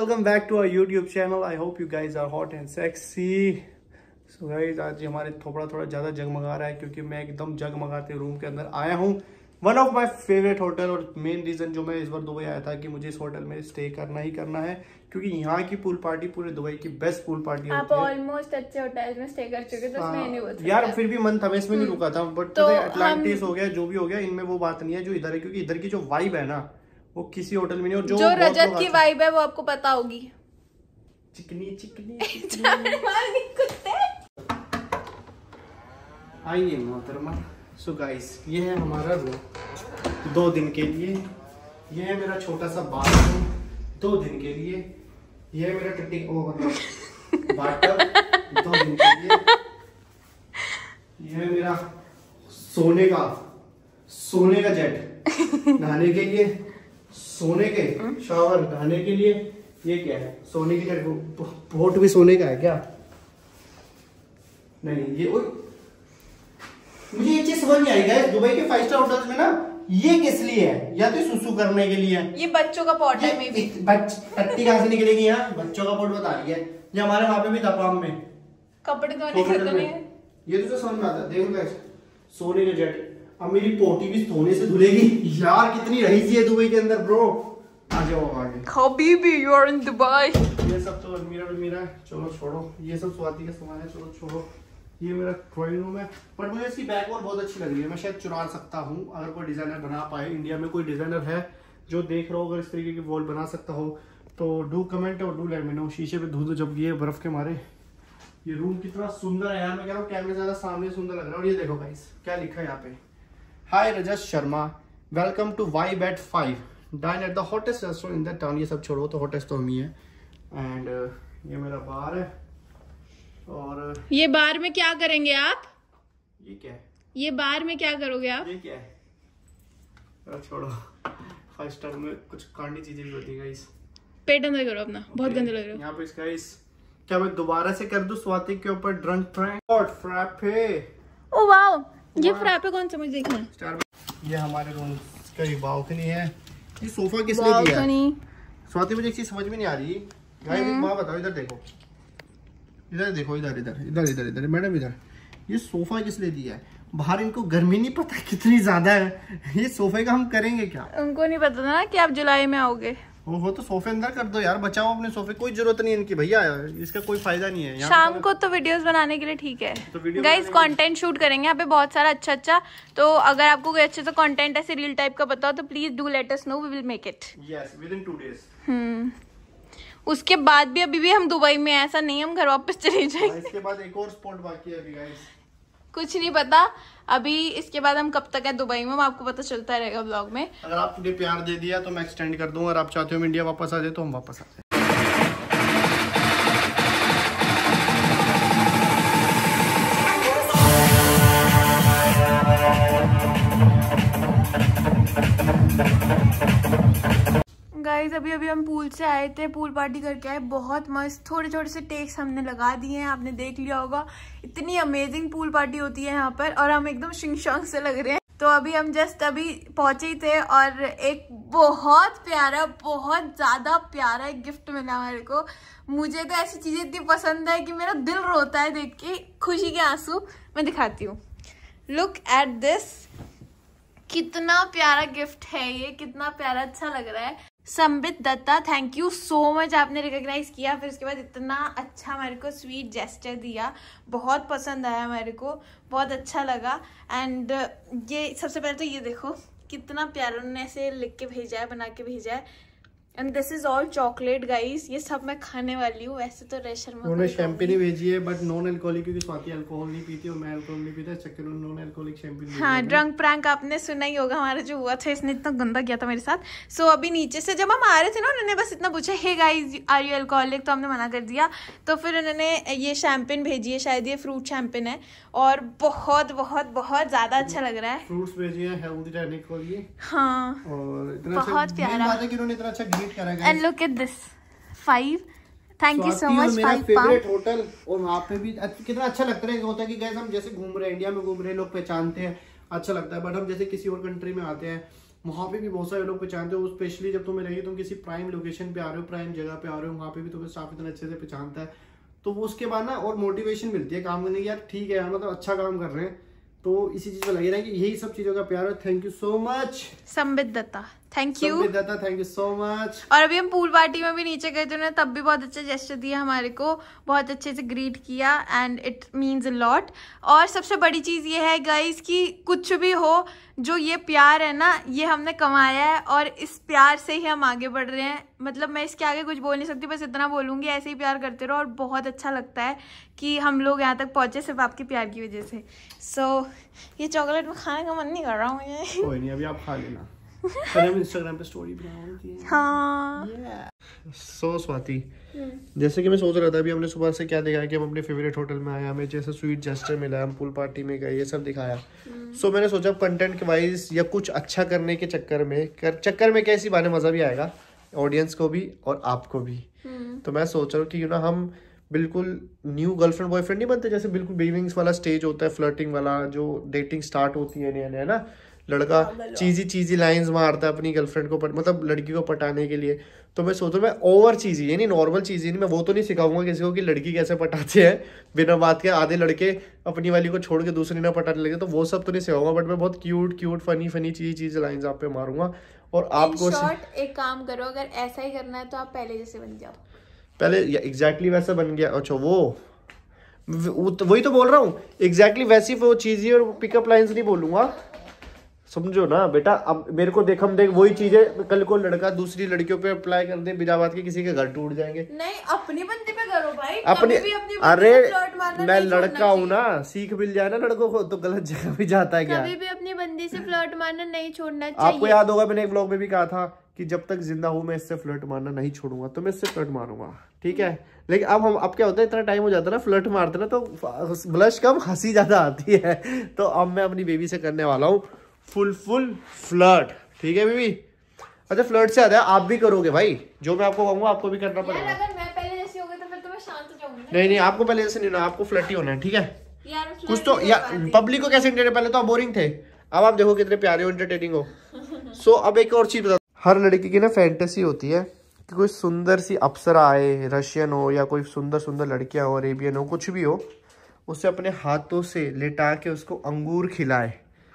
welcome back to our YouTube channel. I hope you guys are hot and sexy. So guys, आज हमारे थोड़ा ज़्यादा जगमगा रहा है क्योंकि मैं एकदम जगमगाते रूम के अंदर आया हूँ. One of my favourite hotel और मेन रीज़न जो मैं इस बार दुबई आया था कि मुझे इस होटल में स्टे करना ही करना है क्योंकि यहाँ की पूल पार्टी पूरे दुबई की बेस्ट पूल पार्टी होती है. आप ऑलमोस्ट अच्छे होटल में स्टे कर चुके तो इसमें नहीं बोल यार फिर भी मन था, मैं इसमें नहीं रुका था. बट तो अटलांटिस हो गया, जो भी हो गया, इनमें वो बात नहीं है जो इधर है क्योंकि इधर की जो वाइब है ना वो किसी होटल में नहीं. और जो रजत की वाइब है वो आपको पता होगी. चिकनी चिकनी आइए मोहतरमा. सो गाइस, ये है हमारा रूम 2 दिन के लिए. ये है मेरा छोटा सा बाथरूम 2 दिन के लिए. ये है मेरा टट्टी बाथटब 2 दिन के लिए. ये है मेरा सोने का जेट नहाने के लिए, सोने के शावर नहाने के लिए. ये क्या है? सोने की बोट भी सोने का है क्या? नहीं, ये मुझे ये चीज समझ नहीं आई गाइस. दुबई के 5 स्टार होटल्स में ना ये किस लिए है? या तो सुसु करने के लिए है. ये बच्चों का पॉट है. में भी टट्टी कहां से निकलेगी? यहाँ बच्चों का पॉट बता रही है. ये हमारे वहां पे भी था पाम में कपड़े धोने का तो नहीं है. ये तो समझ में आता है. देखो गाइस, सोने का जेट. अब मेरी पोटी भी सोने से धुलेगी. यार कितनी रईसी है दुबई के अंदर ब्रो. आ जाओ आगे. हबीबी, यू आर इन दुबई. ये सब तो मेरा चलो छोड़ो. ये सब स्वाति का सामान है, चलो छोड़ो. ये मेरा ड्राइंग रूम है. बट मुझे इसकी बैक वॉल बहुत अच्छी लग रही है. मैं शायद चुरा सकता हूँ अगर कोई डिजाइनर बना पाए. इंडिया में कोई डिजाइनर है जो देख रहा हो अगर इस तरीके की वॉल बना सकता हो तो डू कमेंट और डू लेट मी नो. शीशे पे धूल जब ये बर्फ के मारे. ये रूम कितना सुंदर है यार. मैं कह रहा हूँ कैमरे से ज्यादा सामने सुंदर लग रहा है. और ये देखो गाइस क्या लिखा है यहाँ पे. Hi Rajat Sharma, welcome to vibe at 5, dine at the hottest restaurant in the town. ये सब छोड़ो, तो हॉटेस्ट तो हम ही है. एंड ये मेरा बार है. और ये बार में क्या करेंगे आप? ये क्या है? ये बार में क्या करोगे आप? ये क्या है? छोड़ो. 5 स्टार में कुछ कांडी चीजें भी होती है गाइस. पेट अंदर करो अपना. बहुत गंदे लग रहे हो यहाँ पे. गाइस क्या मैं दोबारा से कर दूं स्वाति के ऊपर ड्रंक प्रैंक और फ्रैपे? ओ वाओ, ये फ्रैपे कौन सा मुझे देखना है. ये हमारे रूम का बालकनी है. ये सोफा किस लिए दिया है स्वाति? मुझे एक चीज समझ में नहीं आ रही गाइस. एक बात बताओ, इधर देखो, इधर देखो, इधर इधर इधर इधर इधर मैडम इधर. ये सोफा किस लिए दिया है? बाहर इनको गर्मी नहीं पता कितनी ज्यादा है. ये सोफे का हम करेंगे क्या? उनको नहीं पता ना कि आप जुलाई में आओगे. वो तो सोफे अंदर कर दो यार. बचाओ अपने सोफे. कोई जरूरत नहीं है इनकी भैया. इसका कोई फायदा नहीं है. शाम को तो वीडियोस बनाने के लिए ठीक है. तो गाइस कंटेंट शूट करेंगे यहाँ पे बहुत सारा अच्छा. तो अगर आपको कोई अच्छे से कंटेंट ऐसे रील टाइप का बताओ तो please do let us know. We will make it. Yes, within 2 days. उसके बाद भी अभी भी हम दुबई में, ऐसा नहीं हम घर वापस चले जाएंगे. इसके बाद एक और स्पॉट बाकी है अभी गाइस. कुछ नहीं पता अभी. इसके बाद हम कब तक है दुबई में आपको पता चलता रहेगा व्लॉग में. अगर आपने प्यार दे दिया तो मैं एक्सटेंड कर दूंगा. अगर आप चाहते हो इंडिया वापस आ जाए तो हम वापस आ जाए. गाइस अभी हम पूल से आए थे. पूल पार्टी करके आए. बहुत मस्त. छोटे से टेक्स हमने लगा दिए हैं. आपने देख लिया होगा. इतनी अमेजिंग पूल पार्टी होती है यहाँ पर. और हम एकदम शिंग से लग रहे हैं. तो अभी हम जस्ट अभी पहुंचे ही थे और एक बहुत ज्यादा प्यारा एक गिफ्ट मिला हमारे को. मुझे तो ऐसी चीजें इतनी पसंद है कि मेरा दिल रोता है देख के. खुशी के आंसू. मैं दिखाती हूँ. Look at this. कितना प्यारा गिफ्ट है ये. कितना प्यारा, अच्छा लग रहा है. Sambit Datta, thank you so much. आपने रिकॉग्नाइज किया. फिर उसके बाद इतना अच्छा हमारे को स्वीट जेस्चर दिया. बहुत पसंद आया हमारे को. बहुत अच्छा लगा. एंड ये सबसे पहले तो ये देखो कितना प्यारा उन्होंने ऐसे लिख के भेजा है, बना के भेजा है. And this is all chocolate guys. ये सब मैं खाने वाली हूँ. वैसे तो रेशर में उन्होंने शैम्पेन ही भेजी है बट नॉन अल्कोहलिक क्योंकि स्वाति अल्कोहल नहीं पीती और मैं अल्कोहल नहीं पीता. चक्कर में नॉन अल्कोहलिक शैम्पेन. हाँ, ड्रंक प्रैंक आपने सुना ही होगा हमारा जो हुआ था. इसने इतना गंदा किया था मेरे साथ. सो अभी नीचे से जब हम आ रहे थे ना उन्होंने बस इतना पूछा hey guys are you alcoholic, तो हमने मना कर दिया. तो फिर उन्होंने ये शैम्पेन भेजी है. शायद ये फ्रूट शैम्पेन है और बहुत ज्यादा अच्छा लग रहा है. फ्रूट्स भेजी है हेल्दी रहने के लिए. हाँ, और इतना बहुत प्यारा. बात है कि उन्होंने इतना अच्छा गिफ्ट करा है. And look at this 5. Thank you so much. मेरा फेवरेट होटल. और वहाँ पे भी कितना अच्छा लगता है. होता है कि गैस हम जैसे घूम रहे हैं, इंडिया में घूम रहे हैं, लोग पहचानते हैं, अच्छा लगता है. बट हम जैसे किसी और कंट्री में आते हैं वहाँ पे भी बहुत सारे लोग पहचानते हो, स्पेशली जब तुम्हें लगे तुम किसी प्राइम लोकेशन पे आ रहे हो, प्राइम जगह पे आ रहे हो, वहाँ पे भी तुम्हें स्टाफ इतना अच्छे से पहचानता है। तो वो उसके बाद ना और मोटिवेशन मिलती है काम करने की, यार ठीक है यार मतलब अच्छा काम कर रहे हैं। तो इसी चीज में लगे रहे कि यही सब चीजों का प्यार है। Thank you so much Sambit Datta, thank you. Sambit Datta, thank you so much. और अभी हम पूल पार्टी में भी नीचे गए थे, उन्होंने तब भी बहुत अच्छा जेस्चर दिया हमारे को, बहुत अच्छे से ग्रीट किया and it means a lot. और सबसे बड़ी चीज़ ये है गाइस कि कुछ भी हो, जो ये प्यार है ना, ये हमने कमाया है और इस प्यार से ही हम आगे बढ़ रहे हैं। मतलब मैं इसके आगे कुछ बोल नहीं सकती, बस इतना बोलूँगी ऐसे ही प्यार करते रहो। और बहुत अच्छा लगता है कि हम लोग यहाँ तक पहुँचे सिर्फ आपके प्यार की वजह से। सो ये चॉकलेट में खाने का मन नहीं कर रहा हूँ मुझे। कोई नहीं, अभी आप खा लेना। इंस्टाग्राम पे स्टोरी बनाऊंगी। हाँ। सो स्वाति, जैसे कि मैं सोच रहा था अभी हमने सुबह से क्या दिखाया कि हम अपने फेवरेट होटल में आए, हमें जैसे स्वीट जेस्चर मिला, हम पूल पार्टी में गए, ये सब दिखाया। सो मैंने सोचा कंटेंट के वाइज या कुछ अच्छा करने के चक्कर में कैसी बाने मजा भी आएगा ऑडियंस को भी और आपको भी। तो मैं सोच रहा हूँ कि ना हम बिल्कुल न्यू गर्लफ्रेंड बॉयफ्रेंड नहीं बनते, जैसे बिल्कुल बिगिनिंग्स वाला स्टेज होता है, फ्लर्टिंग वाला, जो डेटिंग स्टार्ट होती है नया नया ना, लड़का चीजी लाइंस मारता है अपनी गर्लफ्रेंड को मतलब लड़की को पटाने के लिए। तो मैं सोच रहा हूँ मैं ओवर चीजी, यानी नॉर्मल चीजी नहीं, मैं वो तो नहीं सिखाऊंगा किसी को कि लड़की कैसे पटाते हैं बिना बात के, आधे लड़के अपनी वाली को छोड़ के दूसरी ना पटाने लगे, तो वो सब तो नहीं सिखाऊंगा। बट मैं बहुत क्यूट फनी चीज लाइंस आप पे मारूंगा। और आपको एक काम करो, अगर ऐसा ही करना है तो आप पहले जैसे बन जाओ। पहले एग्जैक्टली वैसा बन गया। अच्छा वही तो बोल रहा हूँ, एग्जैक्टली वैसी वो चीजें और पिकअप लाइंस नहीं बोलूंगा, समझो ना बेटा। अब मेरे को देख वही चीजें कल को लड़का दूसरी लड़कियों पे अप्लाई कर दे, बिना बात के किसी के घर टूट जाएंगे। नहीं, अपनी बंदे पे करो भाई, अपनी अरे मैं लड़का हूँ ना, सीख मिल जाए ना लड़कों को, तो गलत जगह भी जाता है क्या। कभी भी अपनी बंदी से फ्लर्ट मारना नहीं छोड़ना चाहिए। आपको याद होगा मैंने एक ब्लॉग में भी कहा था कि जब तक जिंदा हूँ मैं इससे फ्लर्ट मारना नहीं छोड़ूंगा, तो मैं इससे फ्लर्ट मारूंगा, ठीक है। लेकिन अब क्या होता है, इतना टाइम हो जाता है ना फ्लर्ट मारते ना, तो ब्लश कम हंसी ज्यादा आती है। तो अब मैं अपनी बेबी से करने वाला हूँ फुल फ्लर्ट, ठीक है बेबी। अच्छा फ्लर्ट से आता है, आप भी करोगे भाई, जो मैं आपको कहूंगा आपको भी करना पड़ेगा। अगर मैं पहले जैसी हो गई तो फिर तो मैं शांत हो जाऊंगी। नहीं आपको पहले जैसे नहीं होना, आपको फ्लर्ट ही होना है, ठीक है। यार कुछ तो यार पब्लिक को कैसे इंटरटेन, पहले तो आप बोरिंग थे, अब आप देखो कितने प्यारे हो, इंटरटेनिंग हो। सो अब एक और चीज बता, हर लड़की की ना फैंटेसी होती है कि कोई सुंदर सी अप्सरा आए, रशियन हो या कोई सुंदर लड़कियां हो, अरेबियन हो, कुछ भी हो, उसे अपने हाथों से लिटा के उसको अंगूर खिलाए,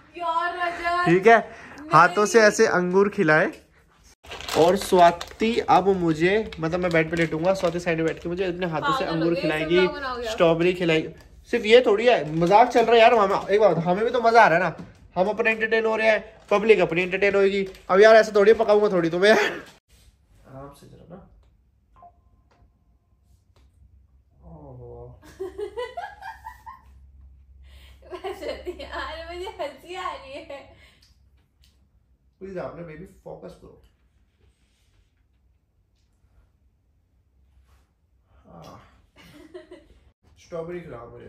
ठीक है। हाथों से ऐसे अंगूर खिलाए। और स्वाति अब मुझे, मतलब मैं बेड पे लेटूंगा, स्वाति साइड में बैठ के मुझे अपने हाथों से अंगूर खिलाएगी, स्ट्रॉबेरी खिलाएगी। सिर्फ ये थोड़ी है, मजाक चल रहा है यार। एक बात, हमें भी तो मजा आ रहा है ना, हम अपने एंटरटेन हो रहे हैं, पब्लिक अपनी एंटरटेन होगी। अब यार ऐसे थोड़ी पकाऊंगा थोड़ी तुम्हें, आराम से जरा ना। यार मुझे हंसी आ रही है। प्लीज आपने बेबी फोकस करो। स्ट्रॉबेरी खिलाओ मुझे।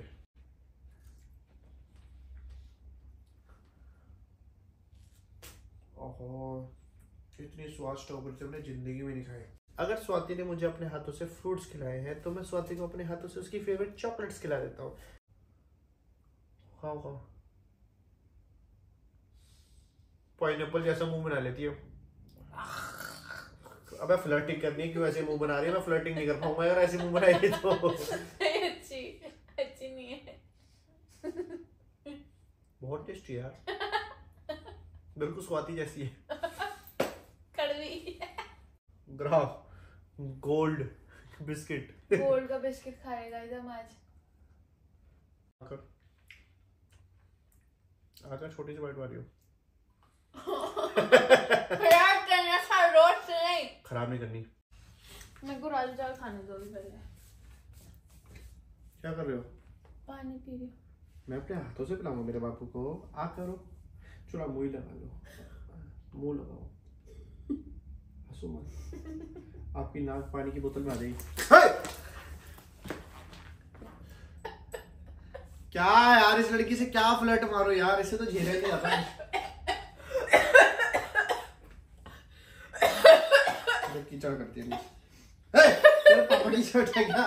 ओहो, इतनी स्वाद स्ट्रॉबेरी से मैंने जिंदगी में नहीं खाई। अगर स्वाति ने मुझे अपने हाथों से फ्रूट्स खिलाए हैं, तो मैं स्वाति को अपने हाथों से उसकी फेवरेट चॉकलेट्स खिला देता हूँ। खाओ। पाइनएप्पल जैसा मुंह बना लेती है। अबे फ्लर्टिंग करनी है, क्यों ऐसे मुंह बना रही है? मैं फ्लर्टिंग नहीं कर पाऊंगा अगर ऐसे मुंह बनाएगी तो। अच्छी नहीं है। बहुत टेस्टी यार, बिल्कुल स्वाति जैसी है। कड़वी। ग्राफ गोल्ड बिस्किट, गोल्ड का बिस्किट खाएगा एकदम आज। आकर छोटी सी बाइट मारी हो। खराब नहीं करनी। मेरे को राजू चावल खाने दो भी पहले। क्या कर रहे हो? पानी पी रही हूँ। मैं अपने हाथों से पिलाऊंगा मेरे बापू को। आ करो, चलो मुंह लगा लो, मुंह लगाओ, हंसो मत, आपकी नाक पानी की बोतल में आ जाएगी। क्या यार, इस लड़की से क्या फ्लर्ट मारो यार, इससे तो झेला नहीं आता। लड़की क्या करती है? तेरा पपड़ी से उठा क्या?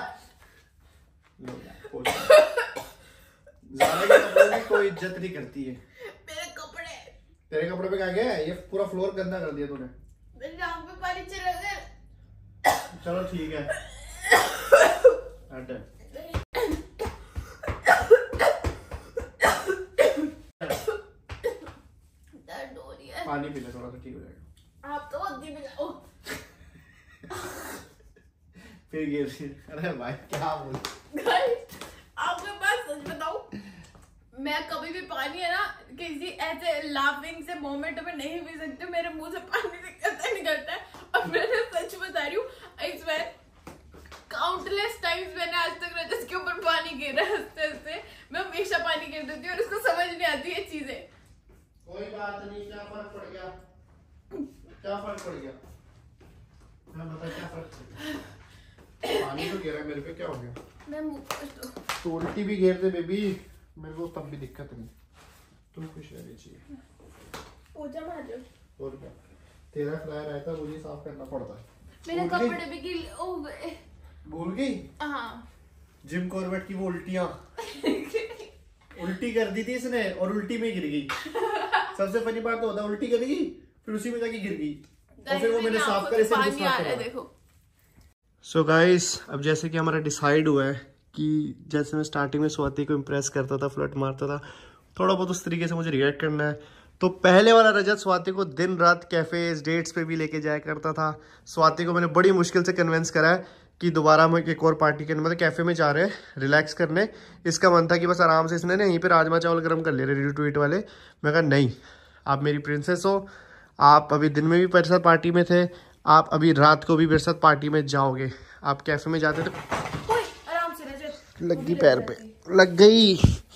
ज़ारा के कपड़ों की कोई इज्जत नहीं करती है। मेरे कपड़े तेरे कपड़े पे क्या गया है? ये पूरा फ्लोर गंदा कर दिया तूने। मेरी आंख में पानी चला गया। चलो ठीक है। हट। दर्द हो रही है। पानी पी ले थोड़ा सा, ठीक हो जाएगा। आप तो हद्दी मिलाओ। फिर गिर। अरे भाई क्या बोल। आपके पास सच बताऊं, मैं कभी भी पानी है ना किसी ऐसे लाफिंग से मोमेंट में नहीं पी सकती, मेरे मुंह से पानी निकलता है। और मैंने सच बता रही हूँ, आई स्वेयर काउंटलेस टाइम्स मैंने आज तक रजत के ऊपर पानी गिरा है हंसते हंसते। मैं हमेशा पानी गिर देती हूँ और उसको समझ नहीं आती ये चीजें। कोई बात नहीं, क्या फर्क पड़ गया? क्या फर्क पड़ गया? मैं बता क्या फर्क पड़ गया? पानी तो गिरा मेरे पे, क्या हो गया? मैं तो उल्टी भी घेर दे बेबी, मेरे को तब भी दिक्कत नहीं। तुम खुश रहनी चाहिए। पोछा मार दो। और क्या, तेरा फ्लाई रहता है, मुझे साफ करना पड़ता है। मेरे कपड़े भी गीले हो गए। भूल गई? हाँ। जिम कॉर्बेट की वो उल्टियां। उल्टी कर दी थी इसने और उल्टी में गिर गई। सबसे फनी बात तो होता है, उल्टी करेगी फिर उसी में जाके गिर गई और फिर वो मैंने साफ करे से पानी आ रहा है देखो। सो गाइस, अब जैसे कि हमारा डिसाइड हुआ है कि जैसे मैं स्टार्टिंग में स्वाति को इम्प्रेस करता था, फ्लर्ट मारता था, थोड़ा बहुत उस तरीके से मुझे रिएक्ट करना है। तो पहले वाला रजत स्वाति को दिन रात कैफेज डेट्स पे भी लेके जाया करता था। स्वाति को मैंने बड़ी मुश्किल से कन्विंस करा है कि दोबारा हम एक और पार्टी करने, मतलब कैफे में जा रहे हैं रिलैक्स करने। इसका मन था कि बस आराम से इसने ना यहीं पे राजमा चावल गर्म कर ले रहे रेडी टू ईट वाले। मैं कहा नहीं, आप मेरी प्रिंसेस हो, आप अभी दिन में भी मेरे साथ पार्टी में थे, आप अभी रात को भी मेरे साथ पार्टी में जाओगे। आप कैफे में जाते थे। आराम से रजत, लग गई पैर पे, लग गई।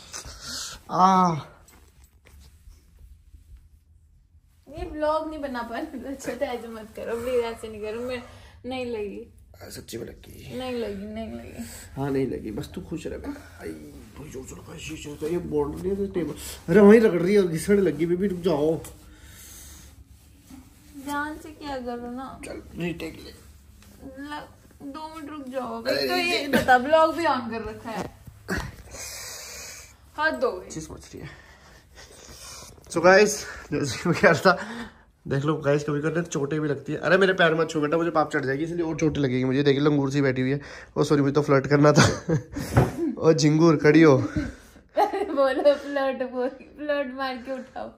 ये ब्लॉग नहीं बना पा रही। अच्छा तो ऐसे मत करो प्लीज, ऐसे नहीं करो। मैं नहीं लगी, सच्ची में लगी। नहीं लगी। हाँ नहीं लगी, बस तू खुश रह। ये बोर्ड नहीं टेबल, अरे वहीं रगड़ रही है और घिसड़ लगी। बेबी रुक जाओ, ध्यान से क्या करो ना। चल रीटेक ले। 2 मिनट रुक जाओ। तो ये बता, ब्लॉग भी ऑन कर रखा है। हाथ दो समझ रही है। सो गाइस, जैसे मैं कह रहा था, देख लो गाइस, कभी कभी चोटें भी लगती है। अरे मेरे पैर मत छू बेटा, मुझे पाप चढ़ जाएगी, इसलिए और चोटें लगेगी मुझे। देख लो अंगूर सी बैठी हुई है। ओ सॉरी, मुझे तो फ्लर्ट करना था। और झिंगूर खड़ी हो। बोलो फ्लर्ट मार के उठाओ।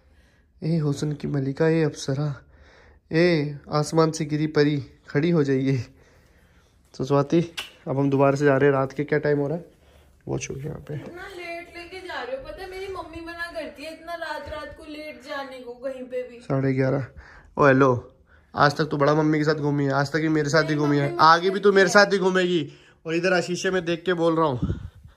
ए हुस्न की मलिका, ए अप्सरा, ए आसमान से गिरी परी, खड़ी हो जाइए। तो स्वाति, अब हम दोबारा से जा रहे हैं। रात के क्या टाइम हो रहा है? वॉच हो गया यहाँ पे। इतना लेट लेके जा रहे हो, पता है मेरी मम्मी मना करती है इतना रात को लेट जाने को कहीं पे भी। 11:30। ओ हेलो, आज तक तो बड़ा मम्मी के साथ घूमी है, आज तक ही मेरे साथ ही घूमी है, आगे भी तू मेरे साथ ही घूमेगी। और इधर आशीषे में देख के बोल रहा हूँ,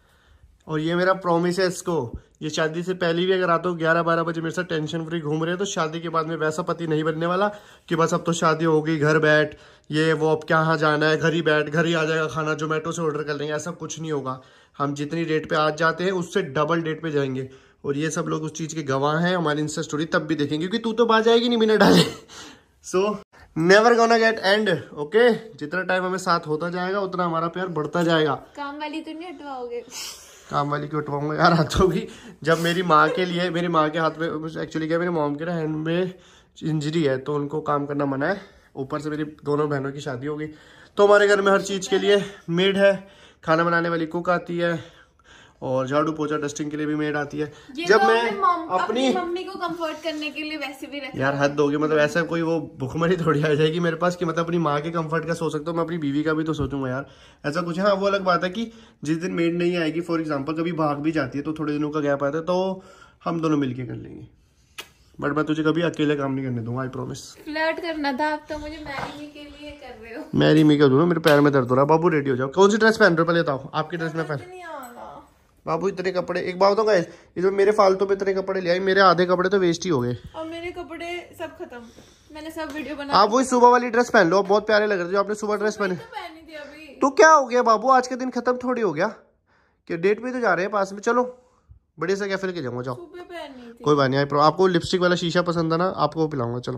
और ये मेरा प्रॉमिस है इसको। ये शादी से पहले भी अगर रात को 11-12 बजे मेरे साथ टेंशन फ्री घूम रहे हैं, तो शादी के बाद में वैसा पति नहीं बनने वाला कि बस अब तो शादी हो गई, घर बैठ, ये वो, अब कहाँ जाना है, घर ही बैठ, घर ही आ जाएगा खाना, जोमेटो से ऑर्डर कर लेंगे। ऐसा कुछ नहीं होगा। हम जितनी डेट पे आज जाते हैं उससे डबल डेट पे जाएंगे। और ये सब लोग उस चीज़ के गवाह हैं। हमारी इंस्टा स्टोरी तब भी देखेंगे, क्योंकि तू तो बाज जाएगी नहीं बिना डाले। So never gonna get end. Okay, जितना टाइम हमें साथ होता जाएगा उतना हमारा प्यार बढ़ता जाएगा। काम वाली तो नहीं हटवाओगे? काम वाली क्यों उठवाऊंगा यार? हाथ होगी जब मेरी माँ के लिए, मेरी माँ के हाथ में एक्चुअली क्या, मेरी मॉम के ना हैंड में इंजरी है, तो उनको काम करना मना है। ऊपर से मेरी दोनों बहनों की शादी हो गई, तो हमारे घर में हर चीज़ के लिए मेड है। खाना बनाने वाली कुक आती है, और झाड़ू पोछा डस्टिंग के लिए भी मेड आती है। जब मैं अपनी मम्मी को कंफर्ट करने के लिए वैसे भी रखती यार हद होगी, मतलब ऐसा कोई वो भुखमरी थोड़ी आ जाएगी मेरे पास कि मतलब अपनी माँ के कंफर्ट का सोच सकता हूँ, मैं अपनी बीवी का भी तो सोचूंगा यार। ऐसा कुछ है। हाँ, वो अलग बात है कि जिस दिन मेड नहीं आएगी, फॉर एग्जाम्पल कभी भाग भी जाती है, तो थोड़े दिनों का गैप आता है, तो हम दोनों मिलके कर लेंगे। बट मैं तुझे कभी अकेले काम नहीं करने दूंगा, आई प्रॉमिस। फ्लर्ट करना था, आप तो मुझे मैरी मी के लिए कर रहे हो। मैरी मी कर दूंगा, मेरे पैर में दर्द हो रहा है। बाबू रेडी हो जाओ। कौन सी ड्रेस पहन रहे हो पहले बताओ? आपकी ड्रेस में पहन। बाबू इतने कपड़े, एक बात होगा, इधर मेरे फालतू पे इतने कपड़े ले आई, मेरे आधे कपड़े तो वेस्ट ही हो गए। और मेरे कपड़े सब खत्म, मैंने सब वीडियो बना। आप वही सुबह वाली ड्रेस पहन लो, बहुत प्यारे लग रहे थे आपने सुबह ड्रेस पहनी थी अभी। तो क्या हो गया बाबू, आज के दिन खत्म थोड़ी हो गया कि डेट पे तो जा रहे हैं पास में। चलो बढ़िया से कैफे लेके जाऊंगा, जाओ। कोई बात नहीं, आपको लिपस्टिक वाला शीशा पसंद है ना, आपको वो पिलाऊंगा। चलो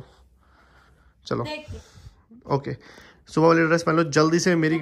चलो ओके, सुबह वाली ड्रेस पहन लो जल्दी से। मेरी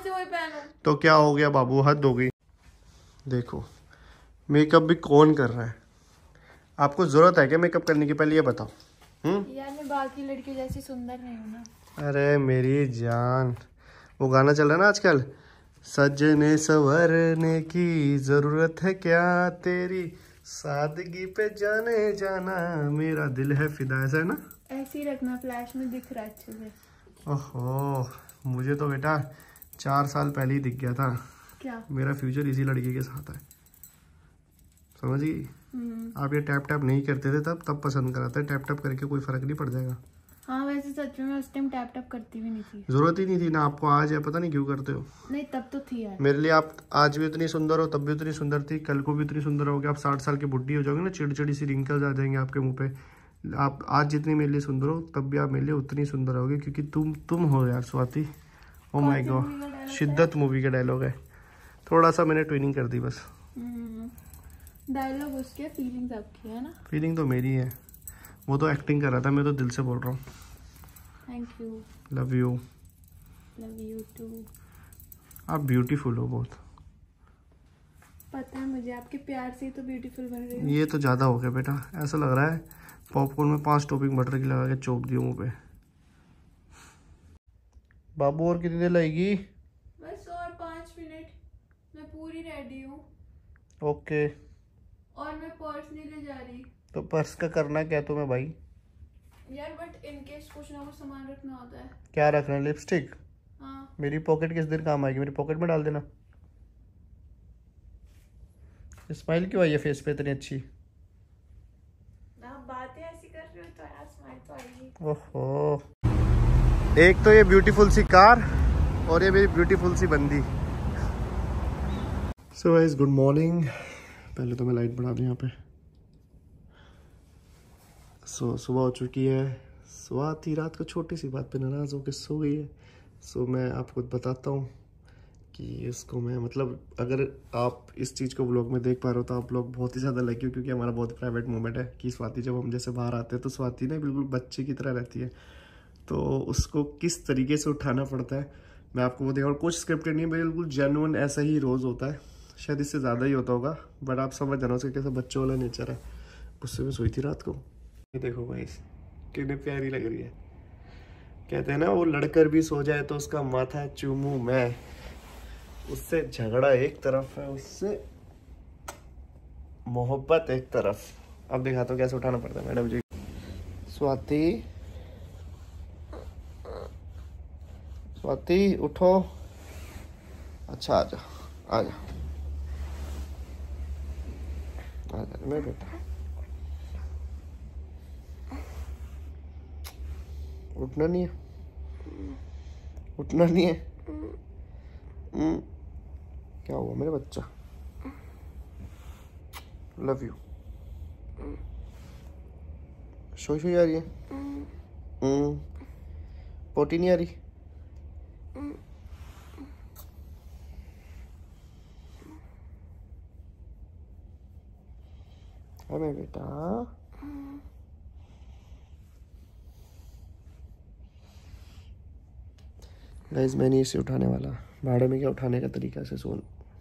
तो क्या हो गया बाबू, हद हो गई। देखो मेकअप भी कौन कर रहा है? आपको जरूरत है क्या मेकअप करने की, पहले ये बताओ। यार मैं बाकी लड़कियों जैसी सुंदर नहीं हूँ ना। अरे मेरी जान, वो गाना चल रहा है ना आजकल, सजने संवरने की जरूरत है क्या, तेरी सादगी पे जाने जाना, मेरा दिल है फिदा, ऐसा है ना। ऐसे ही रखना, फ्लैश में दिख रहा है अच्छे से। ओहो, मुझे तो बेटा 4 साल पहले ही दिख गया था क्या? मेरा फ्यूचर इसी लड़के के साथ है, समझ गई। आप ये टैप टैप नहीं करते थे तब पसंद कराते, टैप टैप करके कोई फर्क नहीं पड़ जाएगा। हाँ वैसे सच में मैं उस टाइम टैप टैप करती भी नहीं थी, जरूरत ही नहीं थी ना आपको, आज है पता नहीं क्यों करते हो। नहीं तब तो थी यार। मेरे लिए आप आज भी उतनी सुंदर हो, तब भी उतनी सुंदर थी, कल को भी उतनी सुंदर होगे। आप 60 साल की बुढ़ी हो जाओगे ना, चिड़चिड़ी सी रिंकल्स आ जाएंगे आपके मुंह पे। आप आज जितनी मेरे लिए सुंदर हो, तब भी आप मेरे लिए उतनी सुंदर होगे, क्योंकि तुम हो यार Swati. Oh my God, Shiddat movie का डायलॉग है, थोड़ा सा मैंने ट्विनिंग कर दी बस। डायलॉग उसके, फीलिंग्स आपकी है ना। फीलिंग तो मेरी है, वो तो एक्टिंग कर रहा था, मैं तो दिल से बोल रहा हूँ। Thank you. Love you. Love you too. आप ब्यूटीफुल हो बहुत। पता है मुझे, आपके प्यार से ही तो ब्यूटीफुल बन रही हूँ। ये तो ज़्यादा हो गया बेटा, ऐसा लग रहा है पॉपकॉर्न में 5 टॉपिंग बटर की लगा के चोप दी मुँह पे। बाबू और कितनी देर लगेगी? बस और 5 मिनट, मैं पूरी रेडी हूँ। ओके। और मैं पर्स नहीं ले जा रही। तो पर्स का करना क्या तुम्हें भाई? यार बट इन केस कुछ ना कुछ सामान रखना होता है। क्या रखना है? लिपस्टिक? हाँ। मेरी पॉकेट किस दिन काम आएगी, मेरी पॉकेट में डाल देना। स्माइल क्यों आई है फेस पे इतनी अच्छी? आप बातें ऐसी कर रहे हो तो यार स्माइल तो आएगी। ओहो, एक तो ये ब्यूटीफुल सी कार और ये मेरी ब्यूटीफुल सी बंदी। So guys good morning. पहले तो मैं लाइट बढ़ा दूं यहाँ पे। सुबह हो चुकी है। स्वाति रात को छोटी सी बात पे नाराज होकर सो गई है। मैं आपको बताता हूँ कि इसको मैं मतलब, अगर आप इस चीज़ को व्लॉग में देख पा रहे हो तो आप लोग बहुत ही ज़्यादा लकी हो, क्योंकि हमारा बहुत प्राइवेट मोमेंट है कि स्वाति जब हम जैसे बाहर आते हैं तो स्वाति ना बिल्कुल बच्चे की तरह रहती है, तो उसको किस तरीके से उठाना पड़ता है मैं आपको वो देखा। और कुछ स्क्रिप्टेड नहीं, बिल्कुल जेन्युइन ऐसा ही रोज़ होता है, शायद इससे ज़्यादा ही होता होगा, बट आप समझ जाना उसका कैसा बच्चों वाला नेचर है। उससे मैं सोई थी रात को। ये देखो भाई कितनी प्यारी लग रही है। कहते हैं ना, वो लड़कर भी सो जाए तो उसका माथा चूमूं मैं, उससे झगड़ा एक तरफ है, उससे मोहब्बत एक तरफ। अब दिखाता हूँ कैसे उठाना पड़ता है मैडम जी। स्वाति, स्वाति उठो। अच्छा आजा आजा आजा मेरे बेटा, उठना नहीं है, उठना नहीं है। क्या हुआ मेरे बच्चा? Love you. सोई आ रही है? पोटी नहीं आ रही? अरे बेटा, गाइस मैं नहीं इसे उठाने वाला। भाड़े में क्या उठाने का तरीका से सोन।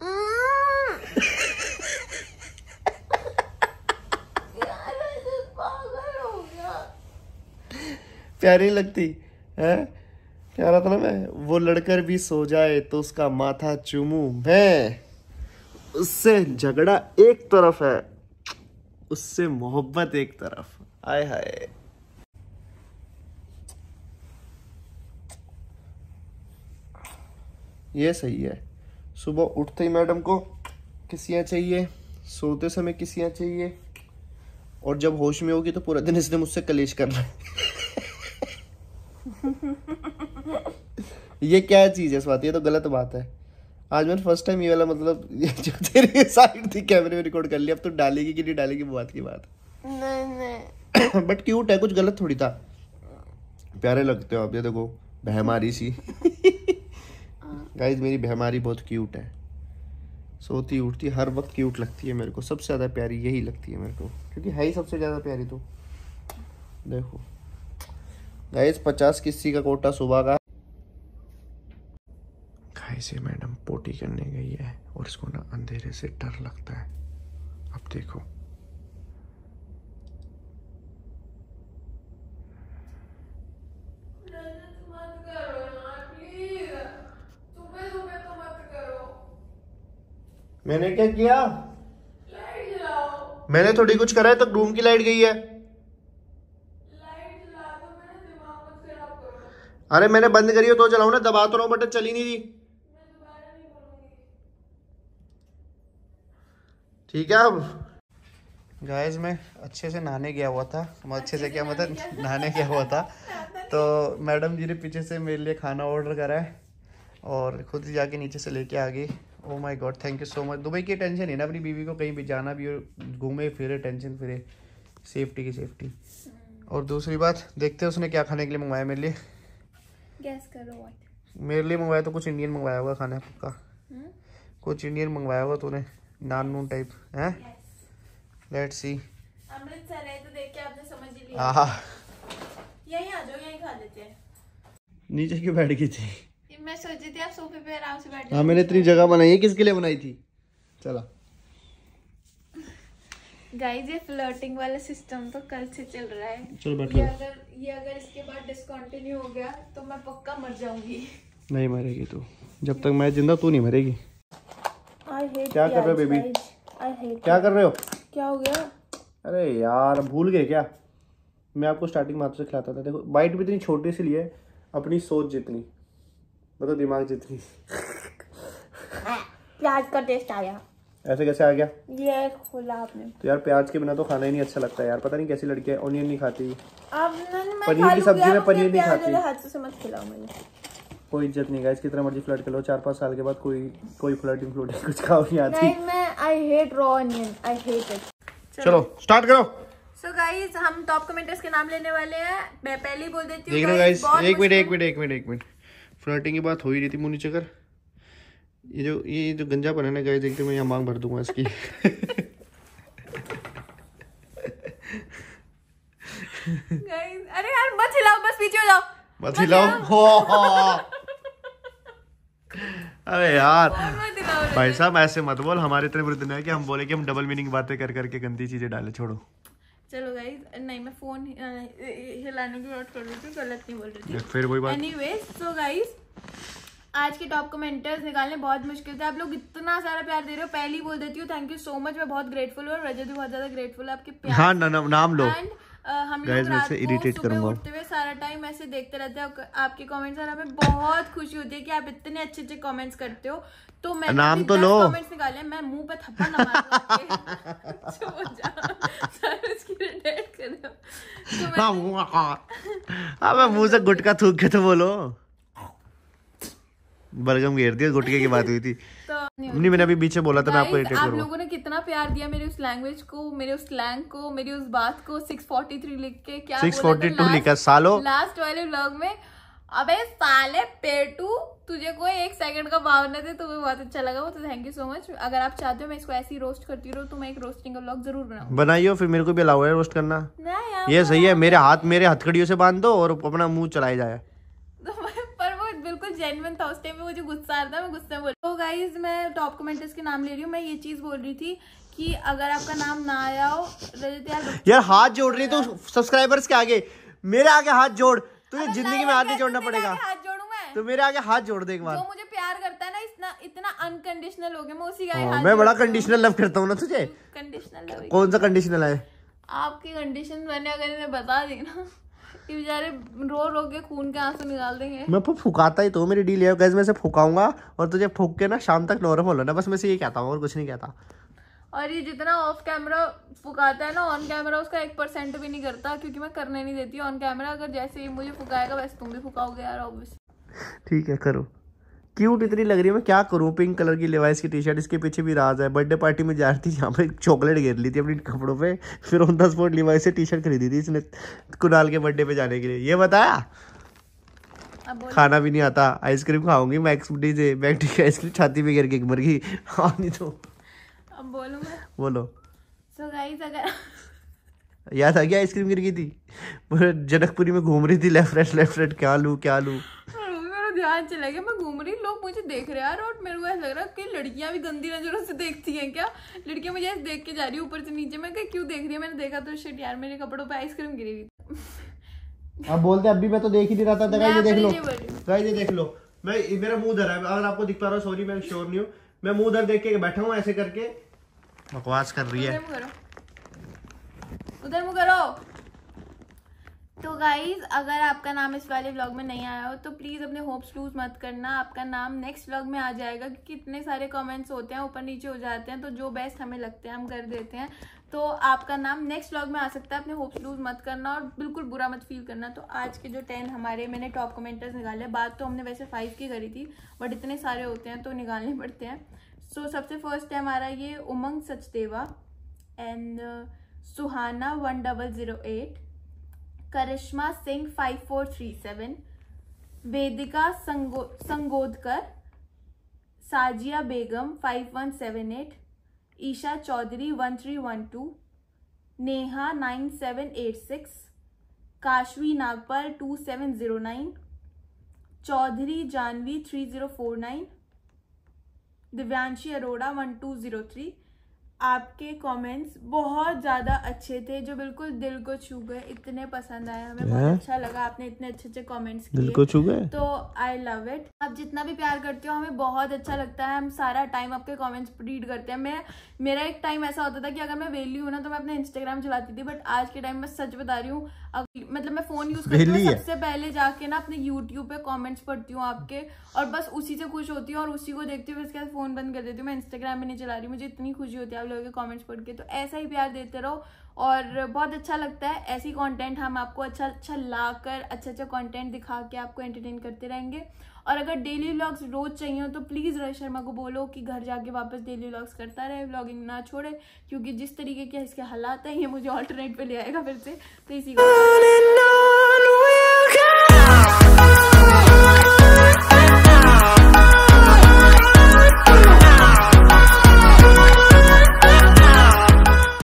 प्यारी लगती है, कह रहा था ना मैं, वो लड़कर भी सो जाए तो उसका माथा चूमूं मैं, उससे झगड़ा एक तरफ है, उससे मोहब्बत एक तरफ। आय हाय, ये सही है। सुबह उठते ही मैडम को किसियाँ चाहिए, सोते समय किसियाँ चाहिए, और जब होश में होगी तो पूरा दिन इसने मुझसे कलेश करना है। ये क्या चीज है स्वाति? ये तो गलत बात है। आज मैंने फर्स्ट टाइम ये वाला मतलब जो तेरी साइड थी कैमरे में रिकॉर्ड कर लिया। अब तो डालेगी कि नहीं डालेगी वो बात की बात। नहीं। बट क्यूट है, कुछ गलत थोड़ी था। प्यारे लगते हो आप। ये देखो बहमारी सी। गाइस मेरी बहमारी बहुत क्यूट है, सोती उठती हर वक्त क्यूट लगती है मेरे को। सबसे ज्यादा प्यारी यही लगती है मेरे को, क्योंकि है ही सबसे ज्यादा प्यारी। तो देखो गाइस 50 किस्सी का कोटा सुबह का। गाइस ये मैडम पोटी करने गई है और इसको ना अंधेरे से डर लगता है। अब देखो मैंने क्या किया? लाइट जलाओ। मैंने थोड़ी कुछ करा है, तो रूम की लाइट गई है। लाइट जला दो, मेरा दिमाग मत खराब करो। अरे मैंने बंद करी हो तो चलाऊं ना, दबा तो रहा हूं, बटन चली नहीं रही। मैं दोबारा नहीं बोलूंगी। ठीक है। अब गाइस मैं अच्छे से नहाने गया हुआ था, अच्छे से क्या मतलब नहाने गया हुआ था, तो मैडम जी ने पीछे से मेरे लिए खाना ऑर्डर करा है और खुद ही जाके नीचे से लेके आ गई। Oh my God, thank you so much. Dubai की टेंशन है ना, अपनी बीवी को कहीं भी जाना भी हो, घूमे फिरे, टेंशन फिरे, सेफ्टी की सेफ्टी। और दूसरी बात, देखते हैं उसने क्या खाने के लिए मंगवाया मेरे लिए। गैस करो व्हाट। मेरे लिए मंगवाया तो कुछ इंडियन मंगवाया होगा खाना पक्का। कुछ इंडियन मंगवाया होगा तूने, नान नून टाइप है। Let's see. अमृतसर है तो देख के आपने समझ ही लिया। आहा, यहीं आ जाओ, यहीं खा लेते हैं। नीचे क्यों बैठ गई थी? मैं सोची थी आप सोफे पे आराम से बैठ हाँ, जाओ। मैंने इतनी जगह बनाई है, किसके लिए बनाई थी? चला गाइस, ये फ्लर्टिंग वाला सिस्टम तो कल से चल रहा है। चलो बैठ ये अगर इसके बाद डिसकंटिन्यू हो गया तो मैं पक्का मर जाऊंगी। नहीं मरेगी तू, जब तक मैं जिंदा तू नहीं मरेगी। क्या कर रहे हो बेबी? क्या कर रहे हो? क्या हो गया? अरे यार भूल गए क्या? मैं आपको स्टार्टिंग में हाथों से खिलाता था। देखो बाइट भी इतनी छोटी सी ली है, अपनी सोच जितनी, मतलब दिमाग जितनी। प्याज का टेस्ट आया। ऐसे कैसे आ गया? ये खोला आपने तो यार प्याज के बिना तो खाना ही नहीं अच्छा लगता यार। पता नहीं कैसी लड़की है, ऑनियन नहीं खाती। मैं पनीर की सब्जी में पनीर नहीं खाती। हाथ से मत खिलाओ मुझे। कोई इज्जत नहीं गाइस, कितना मर्जी फ्लर्ट कर लो, 4-5 साल के बाद कोई फ्लर्टिंग कुछ खाओ नहीं आती। नहीं, मैं I hate raw onion, I hate it. चलो स्टार्ट करो। सो गाइस, हम टॉप कमेंटर्स के नाम लेने वाले हैं। मैं पहले ही बोल देती हूँ। देख रहे हो गाइस, एक मिनट। फ्लर्टिंग की बात हो ही रही थी, मुंह नीचे कर। ये जो गंजा बना है गाइस, देखते मैं यहाँ मांग भर दूंगा इसकी। गाइस, अरे यार मत हिलाओ, बस पीछे हो जाओ। मत हिलाओ। हो। अरे यार भाई साहब ऐसे मत बोल, हमारे इतने बुरे दिन है कि हम बोले कि हम डबल मीनिंग बातें कर करके गंदी चीजें डाले। छोड़ो चलो गाइस, नहीं मैं फोन हिलाने की बात कर रही थी, गलत नहीं बोल रही थी। फिर वही बात। एनीवेज, सो गाइस, आज के टॉप कमेंटर्स निकालने बहुत मुश्किल था। आप लोग इतना सारा प्यार दे रहे हो, पहले ही बोल देती हूँ थैंक यू सो मच। मैं बहुत ग्रेटफुल हूँ, रजत भी बहुत ज्यादा ग्रेटफुल है आपके प्यार। हाँ नाम लो। एंड हम लोग रात को सुबह उठते हुए सारा टाइम ऐसे देखते रहते हैं आपके कमेंट्स, और हमें बहुत खुशी होती है कि आप इतने अच्छे अच्छे कमेंट्स करते हो। तो मैं नाम तो लो। कमेंट्स निकाले, मैं मुंह पे थप्पड़ ना मारूंगा। मुंह से गुटका थूक के तो बोलो। बलगम घेर दिया, गुटके की बात हुई थी। तो नहीं, मैंने अभी पीछे बोला था मैं आपको इरिटेट आप लोगों ने कितना प्यार दिया मेरी उस लैंग्वेज को, मेरे उस स्लैंग को, मेरी उस बात को। 643 लिख के क्या 642 लिखा सालो लास्ट वाले व्लॉग में। अबे साले पेटू, तुझे कोई 1 सेकंड का भाव न दे, तुम्हें बहुत अच्छा लगा वो, तो थैंक यू सो मच। अगर आप चाहते हो मैं इसको ऐसे ही रोस्ट करती रहूं तो मैं एक रोस्टिंग का व्लॉग जरूर बनाऊंगी। बनाइयो, फिर मेरे को भी अलाउ है रोस्ट करना। ये सही है, मेरे हथकड़ियों से बांध दो और अपना मुंह चलाए जाए। पर वो बिल्कुल जेन्युइन था, उस टाइम में मुझे गुस्सा आ रहा था, मैं गुस्से में बोल। तो गाइज, मैं टॉप कमेंटर्स के नाम ले रही हूँ। मैं ये चीज बोल रही थी कि अगर आपका नाम ना आया हो, रजत यार हाथ जोड़ रही तो सब्सक्राइबर्स के आगे, मेरे आगे हाथ जोड़। तुझे जिंदगी में हाथ नहीं जोड़ना पड़ेगा। हाथ जोड़ू मैं? तो मेरे आगे हाथ जोड़ दे एक बार। जो मुझे प्यार करता है ना, इतना अनकंडीशनल हो गया, मैं उसी का मैं बड़ा कंडीशनल लव करता हूँ ना तुझे। Conditional love? कौन सा कंडीशनल है? आपकी कंडीशन मैंने अगर इन्हें बता दी ना, ये बेचारे रो रो के खून के आंसू निकाल देंगे। मैं फुकाता ही तो, मेरी डील है गाइस, मैं से फुकाऊंगा और तुझे फूक के ना शाम तक नॉर्मल होना, बस मैं से ये कहता हूँ और कुछ नहीं कहता। और ये जितना ऑफ कैमरा फुकाता है ना, ऑन कैमरा उसका 1% भी नहीं करता, क्योंकि मैं करने नहीं देती ऑन कैमरा। अगर जैसे ही मुझे फुकाएगा वैसे तुम भी फुकाओगे यार, ऑब्वियसली। ठीक है करो। क्यूट इतनी लग रही है, मैं क्या करूँ? पिंक कलर की लेवाइस की टी शर्ट, इसके पीछे भी राज है। बर्थडे पार्टी में जा रही थी, यहाँ पे चॉकलेट घेर ली थी अपनी कपड़ों पे, फिर ऑन द स्पॉट लेवाइस से टी शर्ट खरीदी थी इसने कुणाल के बर्थडे पे जाने के लिए। ये बताया खाना भी नहीं आता, आइसक्रीम खाऊंगी मैक्सडी से, मैक्डी की आइसक्रीम छाती पे गिर के मर गई। हाँ नहीं तो अब बोलो। सो गाइस, अगर याद आ गया आइसक्रीम गिर गई थी, जनकपुरी में घूम रही थी, लेफ्ट राइट क्या लूं। मेरा ध्यान चला गया, मैं घूम रही, लोग मुझे देख रहे यार, और मेरे को ऐसा लग रहा है कि लड़कियां भी गंदी नजरों से देखती हैं क्या। लड़कियां मुझे ऐसे देख के जा रही है ऊपर से नीचे, मैं क्यों देख रही है? मैंने देखा तो शिट यार, मेरे कपड़ों पे आइसक्रीम गिरी हुई। अब बोलते अभी मैं तो देख ही नहीं रहा था। मैं ये देख लो, मैं मेरा मुंह धरा है, अगर आपको दिख पा रहा है सॉरी, मैं श्योर नहीं हूँ। मैं मुंह उधर देख के बैठा हूँ ऐसे करके बकवास कर रही है। उधर मुंह करो। तो गाइज अगर आपका नाम इस वाले व्लॉग में नहीं आया हो तो प्लीज अपने होप्स लूज मत करना, आपका नाम नेक्स्ट व्लॉग में आ जाएगा, क्योंकि इतने सारे कमेंट्स होते हैं, ऊपर नीचे हो जाते हैं, तो जो बेस्ट हमें लगते हैं हम कर देते हैं। तो आपका नाम नेक्स्ट व्लॉग में आ सकता है, अपने होप्स लूज मत करना और बिल्कुल बुरा मत फील करना। तो आज के जो 10 हमारे मैंने टॉप कमेंटर्स निकाले, बात तो हमने वैसे 5 की करी थी बट इतने सारे होते हैं तो निकालने पड़ते हैं। सो सबसे फर्स्ट है हमारा ये उमंग सचदेवा एंड सुहाना 1008, करिश्मा सिंह 5437, वेदिका संगोदकर, साजिया बेगम 5178, ईशा चौधरी 1312, नेहा 9786, काशवी नागपाल 2709, चौधरी जानवी 3049, दिव्यांशी अरोड़ा 1203। आपके कमेंट्स बहुत ज़्यादा अच्छे थे जो बिल्कुल दिल को छू गए, इतने पसंद आए, हमें बहुत अच्छा लगा, आपने इतने अच्छे अच्छे कमेंट्स किए, दिल को छू गए, तो आई लव इट। आप जितना भी प्यार करते हो हमें बहुत अच्छा लगता है, हम सारा टाइम आपके कमेंट्स रीड करते हैं। मेरा एक टाइम ऐसा होता था कि अगर मैं वेली हूँ ना तो मैं अपना इंस्टाग्राम चलाती थी, बट आज के टाइम में सच बता रही हूँ, मतलब मैं फोन यूज करती हूँ सबसे पहले जाके ना अपने यूट्यूब पे कमेंट्स पढ़ती हूँ आपके, और बस उसी से खुश होती हूँ और उसी को देखती हूँ, उसके बाद फोन बंद कर देती हूँ, मैं इंस्टाग्राम में नहीं चला रही। मुझे इतनी खुशी होती है आप लोगों के कमेंट्स पढ़ के, तो ऐसा ही प्यार देते रहो और बहुत अच्छा लगता है। ऐसी कंटेंट हम आपको अच्छा अच्छा लाकर अच्छा अच्छा कंटेंट दिखा के आपको एंटरटेन करते रहेंगे। और अगर डेली व्लॉग्स रोज चाहिए हो तो प्लीज रोहित शर्मा को बोलो कि घर जाके वापस डेली व्लॉग्स करता रहे, व्लॉगिंग ना छोड़े, क्योंकि जिस तरीके के इसके हालात हैं ये मुझे ऑल्टरनेट पे ले आएगा फिर से, तो इसी को